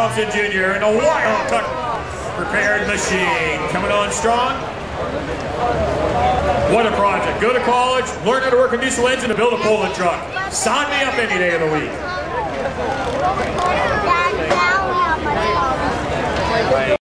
Thompson Jr. and a Wyotech prepared machine. Coming on strong. What a project. Go to college, learn how to work a diesel engine to build a Poland truck. Sign me up any day of the week.